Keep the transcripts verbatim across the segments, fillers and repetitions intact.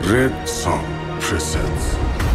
Red Song presents.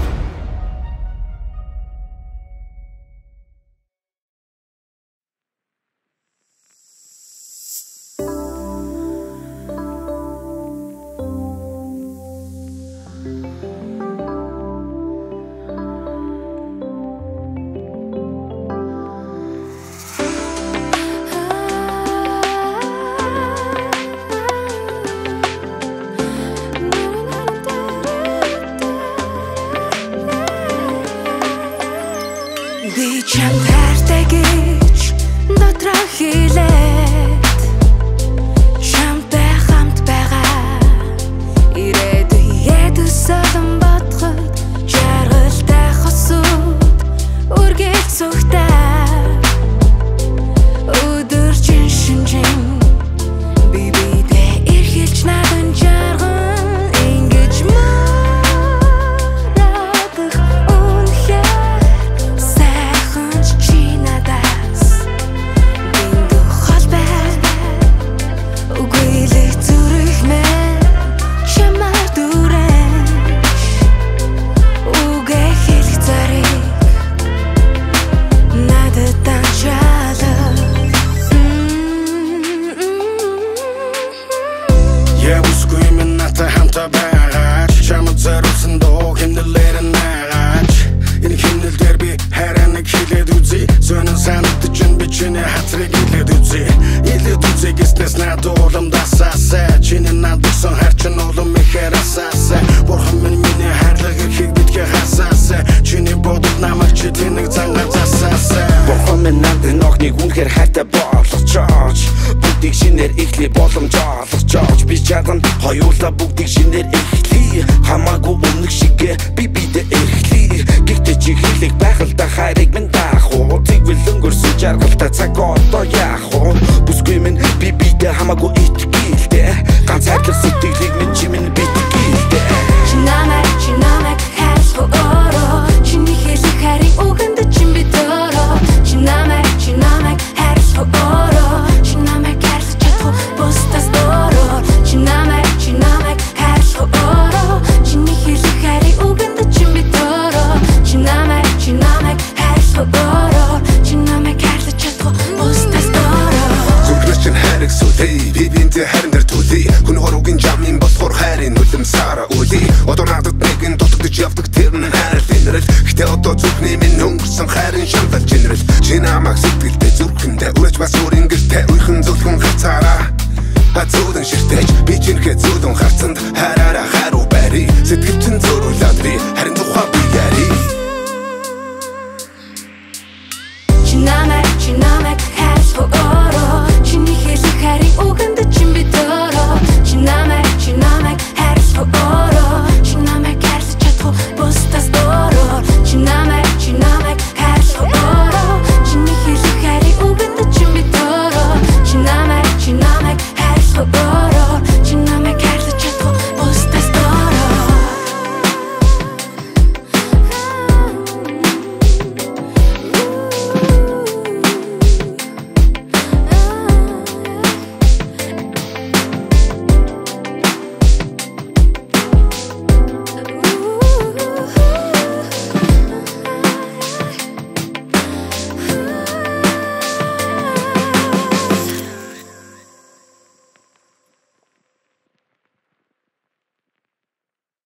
Хоёулаа бүгдийг шинээр эрхлэе хамаагүй өмнөх шигээ би бидээ эрхлэе гихтээ чи хэлэх байх л да хайрыг минь даах уу тэгвэл өнгөрсөн жаргалтай цаг одоо яах уу бүсгүй минь би бидээ хамаагүй итгэлтэй ганц хайрлах сэтгэлийг минь чи минь битгийтэй чи намайг чи намайг хайрлах өөрөө чиний хэлэх хайрыг үгэнд чи битөөрөө чи намайг чи намайг хайрлах өөрөө чи намайг хайрлах чадах бусдаас өөрөө чи намайг чи намайг хайрлах өөрөө чиний хэлэх хайрыг үгэнд чи битөөрөө чи намайг чи намайг хайрлах өөрөө чи намайг хайрлах чадах бусдаас өөрөө зүрхнээс чинь хайрыг сүлээ би бинтээ харин дээр түлээ хүн хоруугийн жамын болохоор хайрын үлэм сара үлээ одоо надад нэгэн дутагдж явдаг тэр нь хайр финрэл гэтээ одоо зүрхний минь өнгөрсөн хайрын шамдал чинрэл чи намайг сэтгэлдээ зүрхэндээ үрэж бас өөрийн гэртээ уйхан зүлхэн хацаараа Хацуудан ширтэж би чинхээ зүудэн харцанд хайраараа хайр